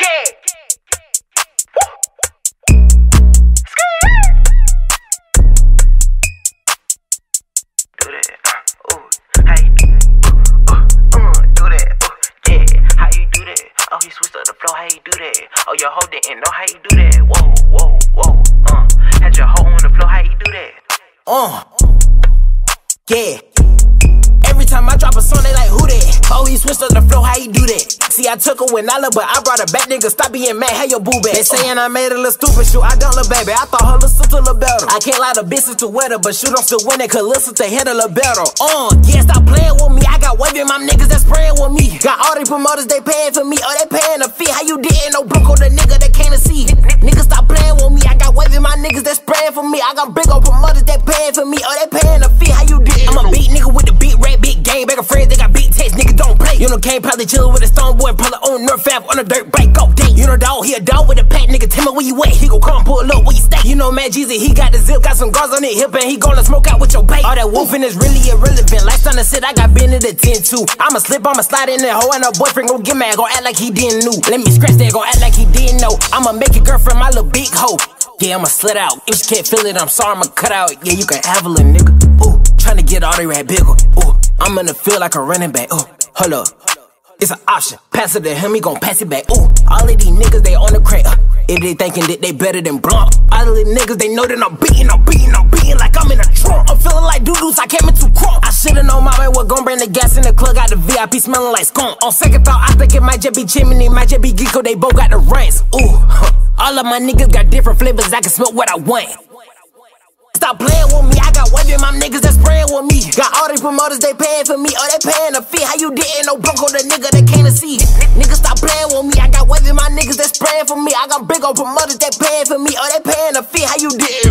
How you do that? Oh, your hoe didn't know how you do that. Whoa, whoa, whoa, had your hoe on the floor, how you do that? Yeah. Every time I drop a song, they like, who that? Oh, he switched up the flow, how you do that? See, I took her with Nala, but I brought her back, nigga. Stop being mad, how your boo back? They saying I made a little stupid shoot, I don't look baby. I thought her little sister look better. I can't lie, the bitch is too wetter, but shoot, I'm still winning, cause little sister hit a little better. Yeah, stop playing with me. I got wavy, my niggas that's praying with me. Got all these promoters, they paying for me. Oh, they paying a fee. How you didn't know Blanco, the nigga that came to see? Niggas stop playing with me. I got wavy, my niggas that's praying for me. I got big old promoters, they paying for me. Oh, they paying a fee. How you didn't know? I'm a beat nigga with the beat rap, big game. Back friends, they got beat text, nigga don't play. You know, Kane probably chillin' with a stone boy, pull on North Ave on a dirt bike, go date. You know, dog, he a dog with a pack, nigga. Tell me where you at, he gon' come pull up where you stay. You know, man, Jeezy, he got the zip, got some guards on his hip, and he gonna smoke out with your bait. All that wolfing is really irrelevant. Last time I said I got been to the 10-2. I'ma slip, I'ma slide in that hoe, and her boyfriend gon' get mad, gon' act like he didn't know. Let me scratch that, gon' act like he didn't know. I'ma make your girlfriend my little big hoe. Yeah, I'ma slit out. If she can't feel it, I'm sorry, I'ma cut out. Yeah, you can have a little nigga. Ooh, tryna get all the rap bigger. Ooh, I'm in the field like a running back. Ooh, hold up. It's an option. Pass it to him, he gon' pass it back. Ooh, all of these niggas, they on the crack. If they thinking that they better than Blanc. All of these niggas, they know that I'm beating like I'm in a trunk. I'm feeling like doo-doos, I came into crunk. I should've known my man was gon' bring the gas in the club. Got the VIP smelling like skunk. On second thought, I think it might just be chimney, might just be Geeko. They both got the ranks. Ooh, all of my niggas got different flavors. I can smoke what I want. Stop playing with me, I got wavy, my niggas that's praying with me. Got all these promoters, they paying for me. Oh, they paying a fee. How you didn't know Blanco, the nigga that came to see? Niggas stop playing with me, I got wavy, my niggas that's praying for me. I got big old promoters, they paying for me. Oh, they paying a fee. How you didn't